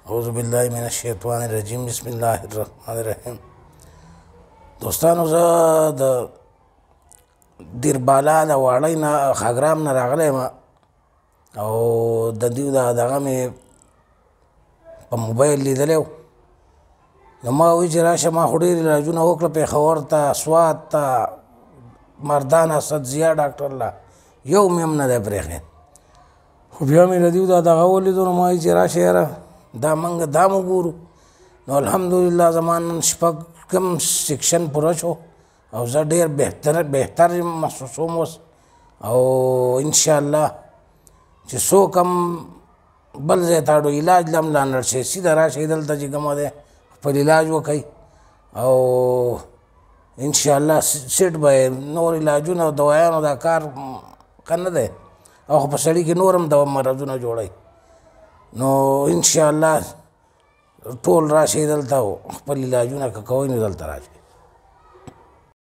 اعوذ بالله من الشیطان الرجیم بسم الله الرحمن الرحیم. دوستانو زه د دیربالا د واړی نه خاګرام نه راغلی یم او د دوی دغه مې په موبایل لیدلی و نو ما وویل چې راشه ما خو ډېر علاجونه وکړه پېښور ته سوات ته مردان اسد ضیا ډاکټر له یو مې هم نه دی پرېښی خو بیا مې د دوی دغه ولیدو نو ما ویل چې راشه یاره دا موږ دا م وګورو نو الحمدلله زما نن شپږم سیکشن پوره شو او زه ډېر بهتر محسوسوم اوس او انشاءالله چې څوک هم بل ځای ته اړو علاج له هم لا نړ شي سیده راشئ دلته چې کومه دی خپل علاج وکئ او انشاءالله سیټ به نور علاجونه او دوایانو دا کار ښه نه دی او خو په سړي کې نور هم مرضونه جوړوي نو انشاءالله ټول راشئ دلته خپل علاجونه که کوئ نو دلته راشئ.